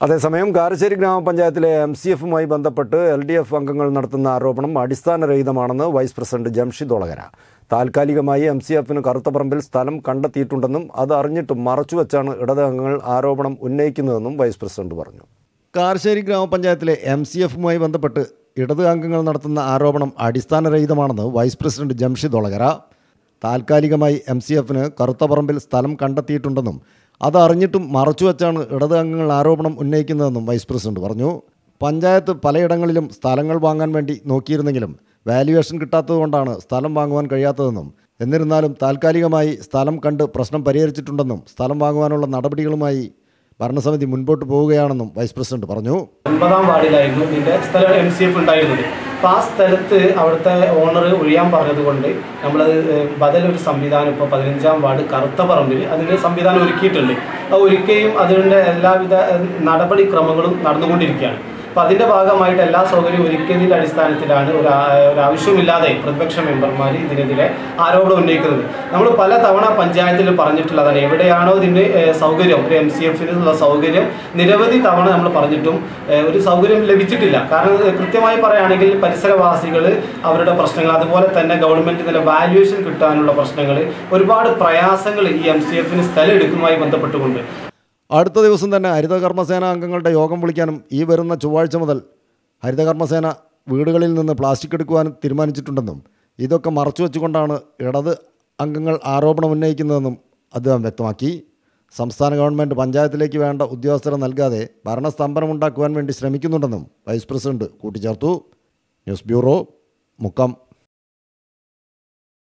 അതേസമയം കാരശ്ശേരി ഗ്രാമപഞ്ചായത്തിലെ MCFുമായി ബന്ധപ്പെട്ട് LDF അംഗങ്ങൾ നടത്തുന്ന ആരോപണം അടിസ്ഥാനരഹിതമാണെന്ന് വൈസ് പ്രസിഡന്റ് ജംഷിദ് ഒളകര. താൽക്കാലികമായി MCFന് കറുത്തപറമ്പിൽ സ്ഥലം കണ്ടെത്തിയിട്ടുണ്ടെന്നും അത് അറിഞ്ഞിട്ടും മറച്ചുവെച്ചാണ് ഇടത് അംഗങ്ങൾ ആരോപണം ഉന്നയിക്കുന്നതെന്നും വൈസ് പ്രസിഡന്റ് പറഞ്ഞു. കാരശ്ശേരി ഗ്രാമപഞ്ചായത്തിലെ MCFുമായി ബന്ധപ്പെട്ട് ഇടത് അംഗങ്ങൾ നടത്തുന്ന ആരോപണം അടിസ്ഥാനരഹിതമാണെന്ന് വൈസ് പ്രസിഡന്റ് ജംഷിദ് ഒളകര. താൽക്കാലികമായി MCFന് കറുത്തപറമ്പിൽ സ്ഥലം കണ്ടെത്തിയിട്ടുണ്ടെന്നും അത് അറിഞ്ഞിട്ടും മറച്ചുവെച്ചാണ് ഇടത് അംഗങ്ങൾ ആരോപണം ഉന്നയിക്കുന്നതെന്നും വൈസ് പ്രസിഡന്റ് പറഞ്ഞു. പഞ്ചായത്ത് പലയിടങ്ങളിലും സ്ഥലങ്ങൾ വാങ്ങാൻ വേണ്ടി നോക്കിയിരുന്നെങ്കിലും വാല്യുവേഷൻ കിട്ടാത്തതുകൊണ്ടാണ് സ്ഥലം വാങ്ങുവാൻ കഴിയാത്തതെന്നും എന്നിരുന്നാലും താൽക്കാലികമായി സ്ഥലം കണ്ട് പ്രശ്നം പരിഹരിച്ചിട്ടുണ്ടെന്നും സ്ഥലം വാങ്ങുവാനുള്ള നടപടികളുമായി ഭരണസമിതി മുൻപോട്ട് പോവുകയാണെന്നും വൈസ് പ്രസിഡന്റ് പറഞ്ഞു. 9ാം വാർഡിലായിരുന്നു ഇതിൻ്റെ സ്ഥലം MCF ഉണ്ടായിരുന്നത്. അപ്പോൾ ആ സ്ഥലത്ത് അവിടുത്തെ ഓണർ ഒഴിയാൻ പറഞ്ഞതുകൊണ്ട് നമ്മളത് ബദലൊരു സംവിധാനം ഇപ്പോൾ 15ാം വാർഡ് കറുത്തപറമ്പിൽ അതിൻ്റെ സംവിധാനം ഒരുക്കിയിട്ടുണ്ട്. ആ ഒരുക്കുകയും അതിൻ്റെ എല്ലാവിധ നടപടിക്രമങ്ങളും നടന്നുകൊണ്ടിരിക്കുകയാണ്. അപ്പോൾ അതിൻ്റെ ഭാഗമായിട്ട് എല്ലാ സൗകര്യവും ഒരുക്കിയതിൻ്റെ അടിസ്ഥാനത്തിലാണ് ഒരാവശ്യമില്ലാതെ പ്രതിപക്ഷ മെമ്പർമാർ ഇതിനെതിരെ ആരോപണം ഉന്നയിക്കുന്നത്. നമ്മൾ പല തവണ പഞ്ചായത്തിൽ പറഞ്ഞിട്ടുള്ളതാണ്, എവിടെയാണോ ഇതിൻ്റെ സൗകര്യം ഒരു MCFനുള്ള സൗകര്യം നിരവധി തവണ നമ്മൾ പറഞ്ഞിട്ടും ഒരു സൗകര്യം ലഭിച്ചിട്ടില്ല. കാരണം കൃത്യമായി പറയുകയാണെങ്കിൽ പരിസരവാസികൾ അവരുടെ പ്രശ്നങ്ങൾ, അതുപോലെ തന്നെ ഗവൺമെൻറ് ഇതിൻ്റെ വാല്യുവേഷൻ കിട്ടാനുള്ള പ്രശ്നങ്ങൾ, ഒരുപാട് പ്രയാസങ്ങൾ ഈ MCFന് സ്ഥലം എടുക്കുന്നതുമായി ബന്ധപ്പെട്ടുകൊണ്ട് അടുത്ത ദിവസം തന്നെ ഹരിതകർമ്മസേന അംഗങ്ങളുടെ യോഗം വിളിക്കാനും ഈ വരുന്ന ചൊവ്വാഴ്ച മുതൽ ഹരിതകർമ്മസേന വീടുകളിൽ നിന്ന് പ്ലാസ്റ്റിക് എടുക്കുവാനും തീരുമാനിച്ചിട്ടുണ്ടെന്നും ഇതൊക്കെ മറച്ചുവെച്ചുകൊണ്ടാണ് ഇടത് അംഗങ്ങൾ ആരോപണം ഉന്നയിക്കുന്നതെന്നും അദ്ദേഹം വ്യക്തമാക്കി. സംസ്ഥാന ഗവൺമെൻറ് പഞ്ചായത്തിലേക്ക് വേണ്ട ഉദ്യോഗസ്ഥരെ നൽകാതെ ഭരണസ്തംഭനമുണ്ടാക്കുവാൻ വേണ്ടി ശ്രമിക്കുന്നുണ്ടെന്നും വൈസ് പ്രസിഡന്റ് കൂട്ടിച്ചേർത്തു. News bureau, Mukkam.